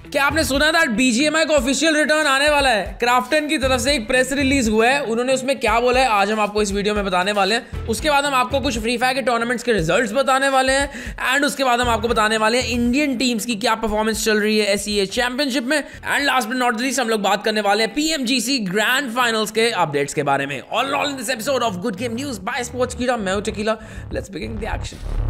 क्या आपने सुना था BGMI का ऑफिशियल रिटर्न आने वाला है? क्राफ्टन की तरफ से एक प्रेस रिलीज हुआ है, उन्होंने उसमें क्या बोला है आज हम आपको इस वीडियो में बताने वाले हैं। उसके बाद हम आपको कुछ फ्री फायर के टूर्नामेंट्स के रिजल्ट्स बताने वाले हैं एंड उसके बाद हम आपको बताने वाले हैं इंडियन टीम्स की क्या परफॉर्मेंस चल रही है SEA चैंपियनशिप में and last but not least हम लोग बात करने वाले हैं PMGC ग्रैंड फाइनल्स के अपडेट्स के बारे में। All in this episode of good game news by Sportskeeda, मैं हूं Tequila. Let's begin the action.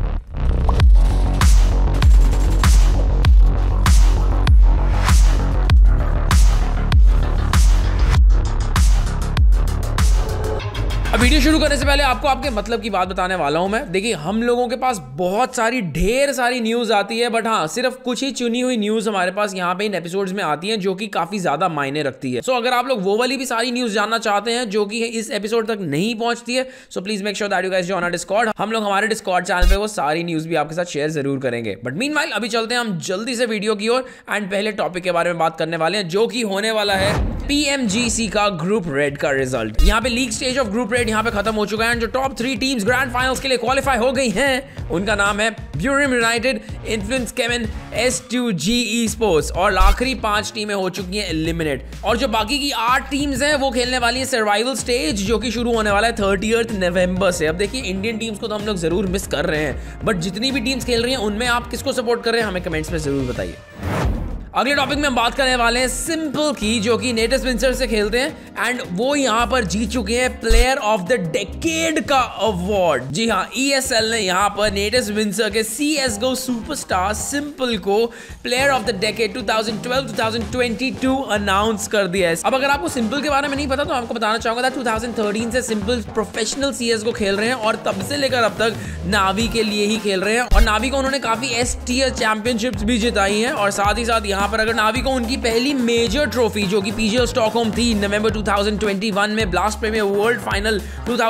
Video शुरू करने से पहले आपको आपके मतलब की बात बताने वाला हूं मैं। देखिए, हम लोगों के पास बहुत सारी ढेर सारी न्यूज़ आती है, बट हाँ सिर्फ कुछ ही चुनी हुई न्यूज़ हमारे पास यहाँ पे इन एपिसोड्स में आती है जो कि काफ़ी ज़्यादा मायने रखती है। सो अगर आप लोग वो वाली भी सारी न्यूज़ जानना चाहते हैं जो कि इस एपिसोड तक नहीं पहुंचती है, so please make sure that you guys join our Discord. हम लोग हमारे डिस्कॉर्ड चैनल पे वो सारी न्यूज़ भी आपके साथ शेयर जरूर करेंगे। बट मीनवाइल अभी चलते हैं हम जल्दी से वीडियो की ओर एंड पहले टॉपिक के बारे में बात करने वाले हैं जो कि होने वाला है PMGC का ग्रुप रेड का रिजल्ट। यहाँ पे league stage of group red यहाँ पे खत्म हो चुका है। जो टॉप 3 टीम्स ग्रैंड फाइनल्स के लिए क्वालिफाई हो गई हैं उनका नाम है ब्यूरिम यूनाइटेड, इन्फ्लुएंस केमिन, S2G esports और आखिरी 5 टीमें हो चुकी हैं एलिमिनेट। और जो बाकी की 8 टीम्स हैं वो खेलने वाली है सर्वाइवल स्टेज जो कि शुरू होने वाला है 30 नवंबर से। अब देखिए, इंडियन टीम्स को तो हम लोग जरूर मिस कर रहे हैं, बट जितनी भी टीम्स खेल रही हैं उनमें आप किसको सपोर्ट कर रहे हैं हमें कमेंट्स में जरूर बताइए। अगले टॉपिक में हम बात करने वाले हैं सिंपल की, जो कि नेटिव स्पिनसर से खेलते हैं एंड वो यहाँ पर जीत चुके हैं प्लेयर ऑफ द डेकेड का अवार्ड। जी हाँ, ESL ने यहाँ पर नेटिव स्पिनसर के CSGO सुपरस्टार सिंपल को player of the decade 2012-2022 announce कर दिया है। अब अगर आपको सिंपल के बारे में नहीं पता तो आपको बताना चाहूंगा 2013 से सिंपल प्रोफेशनल CSGO खेल रहे हैं और तब से लेकर अब तक नावी के लिए ही खेल रहे हैं और नावी को उन्होंने काफी S tier चैंपियनशिप्स भी जिताई हैं। और साथ ही साथ यहाँ पर अगर नावी को उनकी पहली मेजर ट्रॉफी जो कि PGL स्टॉकहोम थी नवंबर 2021 में, ब्लास्ट प्रीमियर वर्ल्ड फाइनल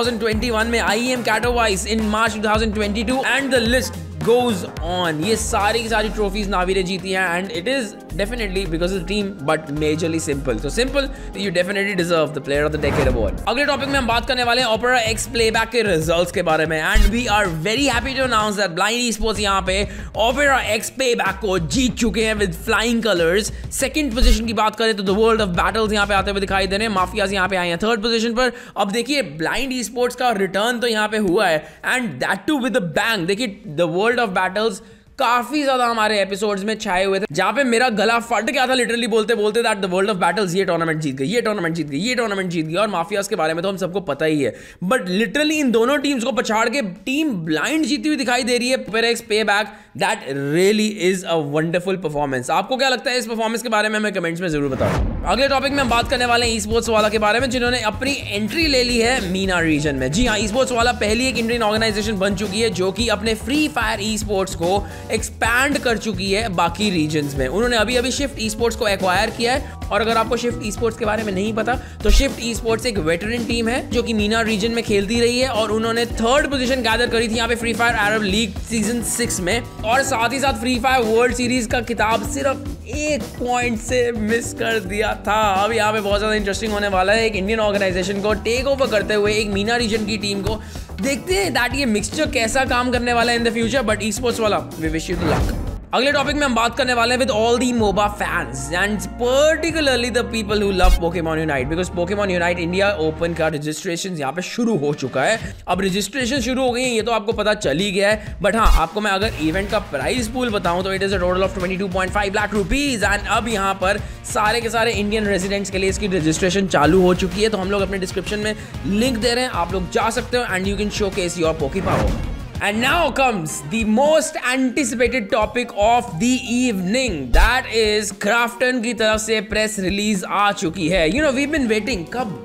2021 में, IEM Katowice in March 2022 and the list goes on। ये सारी की सारी ट्रॉफीज नावी ने जीती हैं and it is definitely because of the team but majorly simple. तो simple, you definitely deserve the player of the decade award. अगले topic में हम बात करने वाले हैं Opera X प्लेबैक के रिजल्ट्स के बारे में and we are very happy to announce that blind esports यहाँ पे Opera X प्लेबैक को जीत चुके हैं with flying colours. Second position की बात करें तो द वर्ल्ड ऑफ बैटल्स यहाँ पे आते हुए दिखाई दे रहे हैं, माफियाज यहाँ पे आए हैं 3rd पोजीशन पर। अब देखिए, ब्लाइंड esports का रिटर्न तो यहाँ पे हुआ है and that too with a bang. देखिए, द वर्ल्ड ऑफ बैटल्स काफी ज्यादा हमारे एपिसोड्स में छाए हुए थे जहां पे मेरा गला फट गया था लिटरली बोलते बोलते that the world of battles ये टूर्नामेंट जीत गई, ये टूर्नामेंट जीत गई, ये टूर्नामेंट जीत गई। और माफियाज के बारे में तो हम सबको पता ही है, बट लिटरली इन दोनों टीम्स को पछाड़ के टीम ब्लाइंड जीती हुई दिखाई दे रही है। Opera X payback, that really is a wonderful performance. आपको क्या लगता है इस परफॉर्मेंस के बारे में हमें कमेंट्स में जरूर बताओ। अगले टॉपिक में हम बात करने वाले हैं esports वाला के बारे में जिन्होंने अपनी एंट्री ले ली है मीना रीजन में। जी हाँ, esports वाला पहली एक इंडियन ऑर्गेनाइजेशन बन चुकी है जो कि अपने फ्री फायर esports को एक्सपैंड कर चुकी है बाकी रीजन्स में। उन्होंने अभी शिफ्ट esports को एक्वायर किया है और अगर आपको शिफ्ट esports के बारे में नहीं पता तो शिफ्ट esports एक वेटरन टीम है जो कि मीना रीजन में खेलती रही है और उन्होंने 3rd पोजीशन गैदर करी थी यहाँ पे free fire Arab league season 6 में। और साथ ही साथ फ्री फायर वर्ल्ड सीरीज का खिताब सिर्फ 1 पॉइंट से मिस कर दिया था। अब यहाँ पे बहुत ज्यादा इंटरेस्टिंग होने वाला है, एक इंडियन ऑर्गेनाइजेशन को टेक ओवर करते हुए एक मीना रीजन की टीम को। देखते हैं दैट ये मिक्सचर कैसा काम करने वाला है in the future, but esports वाला we wish you the luck. अगले टॉपिक में हम बात करने वाले हैं with all the moba fans and particularly the people who love Pokemon Unite, because Pokemon Unite India open का रजिस्ट्रेशन यहाँ पे शुरू हो चुका है। अब रजिस्ट्रेशन शुरू हो गई है ये तो आपको पता चल ही गया है, बट हाँ आपको मैं अगर इवेंट का प्राइस पूल बताऊं तो it is a total of 22.5 lakh rupees and अब यहाँ पर सारे के सारे इंडियन रेजिडेंट्स के लिए इसकी रजिस्ट्रेशन चालू हो चुकी है। तो हम लोग अपने डिस्क्रिप्शन में लिंक दे रहे हैं, आप लोग जा सकते हो and you can showcase your poke power. And now comes the most anticipated topic of the evening. That is Krafton की तरफ से प्रेस रिलीज आ चुकी है। You know, we've been waiting.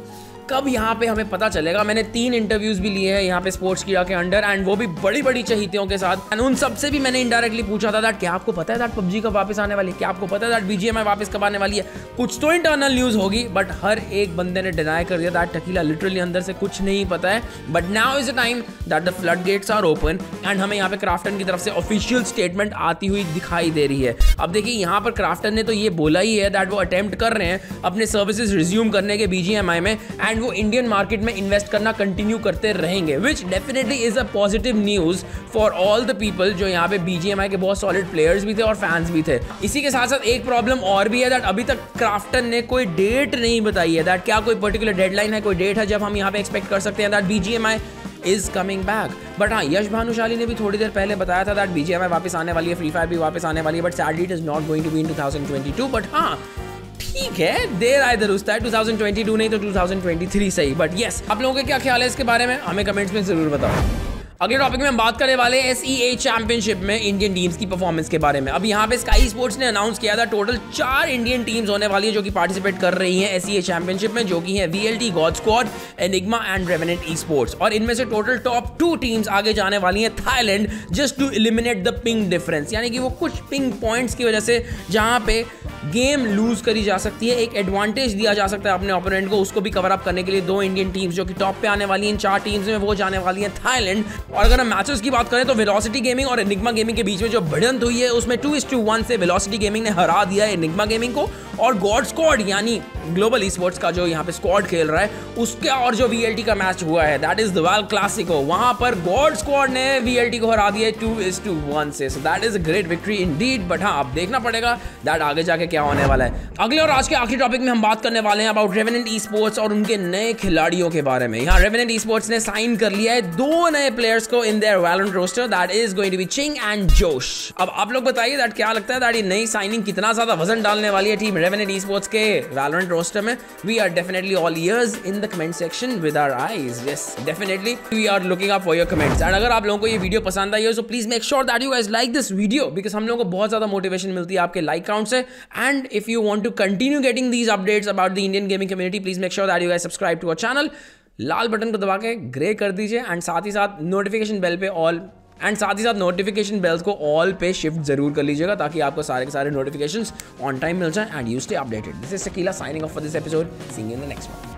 कब यहाँ पे हमें पता चलेगा। मैंने 3 इंटरव्यूज भी लिए हैं यहाँ पे स्पोर्ट्सकीड़ा के अंडर एंड वो भी बड़ी बड़ी चहीतियों के साथ एंड उन सबसे भी मैंने इनडायरेक्टली पूछा था दैट क्या आपको पता है दैट PUBG कब वापस आने वाली है, क्या आपको पता है दैट BGMI वापस कब आने वाली है। कुछ तो इंटरनल न्यूज होगी बट हर एक बंदे ने डिनाई कर दिया दैट टकीला लिटरली अंदर से कुछ नहीं पता है। But now is a time that the flood gates are open and हमें यहाँ पे क्राफ्टन की तरफ से ऑफिशियल स्टेटमेंट आती हुई दिखाई दे रही है। अब देखिए, यहाँ पर क्राफ्टन ने तो ये बोला ही है दैट वो अटेम्प्ट कर रहे हैं अपने सर्विसेज रिज्यूम करने के BGMI में एंड वो इंडियन मार्केट में इन्वेस्ट करना कंटिन्यू करते रहेंगे, which definitely is a positive news for all the people जो यहाँ पे BGMI के बहुत सॉलिड प्लेयर्स भी थे और फैंस भी थे। इसी के साथ साथ एक प्रॉब्लम और भी है दैट अभी तक क्राफ्टन ने कोई डेट नहीं बताई है, दैट क्या कोई पर्टिकुलर डेडलाइन है, कोई डेट है जब हम यहाँ पे एक्सपेक्ट कर सकते हैं that BGMI is coming back. But हाँ, यश भानुशाली ने भी थोड़ी देर पहले बताया था दैट BGMI वापस आने वाली है, फ्री फायर भी वापस आने वाली है, but sadly it is not going to be in 2022। But हाँ ठीक है, देर आए दुरुस्त है, 2022 नहीं तो 2023 सही। बट यस, आप लोगों के क्या ख्याल है इसके बारे में, हमें कमेंट्स में जरूर बताओ। अगले टॉपिक में हम बात करने वाले हैं SEA चैंपियनशिप में इंडियन टीम्स की परफॉर्मेंस के बारे में। अब यहाँ पे स्काई स्पोर्ट्स ने अनाउंस किया था टोटल 4 इंडियन टीम्स होने वाली है जो कि पार्टिसिपेट कर रही हैं SEA चैंपियनशिप में, जो कि है VLT, God Squad, Enigma and Revenant esports. और इनमें से टोटल टॉप 2 टीम्स आगे जाने वाली हैं Thailand, just to eliminate the ping difference, यानी कि वो कुछ पिंग पॉइंट्स की वजह से जहाँ पे गेम लूज करी जा सकती है, एक एडवांटेज दिया जा सकता है अपने ओपोनेंट को, उसको भी कवर अप करने के लिए 2 इंडियन टीम्स जो कि टॉप पे आने वाली हैं 4 टीम्स में, वो जाने वाली हैं थाईलैंड। और अगर हम मैचेस की बात करें तो वेलोसिटी गेमिंग और एनिग्मा गेमिंग के बीच में जो भिड़ंत हुई है उसमें 2:1 से वेलोसिटी गेमिंग ने हरा दिया है एनिग्मा गेमिंग को, और गॉड स्क्वाड यानी ग्लोबल ई-स्पोर्ट्स का जो यहाँ पे स्क्वाड खेल रहा है उसका और जो VLT का मैच हुआ है that is the world clasico, वहां पर गॉड स्क्वाड ने VLT को हरा दिया 2:1 से। So that is a great victory indeed. But हाँ, अब देखना पड़ेगा दैट आगे जाके क्या होने वाला है। अगले और आज के आखिरी टॉपिक में हम बात करने वाले हैं अबाउट रेवेनेंट ई-स्पोर्ट्स और उनके नए खिलाड़ियों के बारे में। यहाँ रेवेनेंट ई-स्पोर्ट्स ने साइन कर लिया है 2 नए प्लेयर्स को in their Valorant roster, that is going to be Ching and Josh. अब आप लोग बताइए दैट क्या लगता है दैट ये नई साइनिंग कितना ज्यादा वजन डालने वाली है टीम रेवेनेंट ई-स्पोर्ट्स के वैलोरेंट रोस्टर में। We are definitely all ears in the comment section with our eyes. Yes, definitely we are looking up for your comments. And अगर आप लोगों को ये वीडियो पसंद आई हो so please make sure that you guys like this video, because हम लोगों को बहुत ज्यादा मोटिवेशन मिलती है आपके लाइक काउंट से। And if you want to continue getting these updates about the Indian gaming community, please make sure that you guys subscribe to our channel। लाल बटन को दबा के ग्रे कर दीजिए एंड साथ ही साथ नोटिफिकेशन बेल पे ऑल एंड साथ ही साथ नोटिफिकेशन बेल्स को ऑल पे शिफ्ट जरूर कर लीजिएगा ताकि आपको सारे के सारे नोटिफिकेशंस ऑन टाइम मिल जाएं and you stay updated. This is Shakila signing off for this episode. See you in the next one.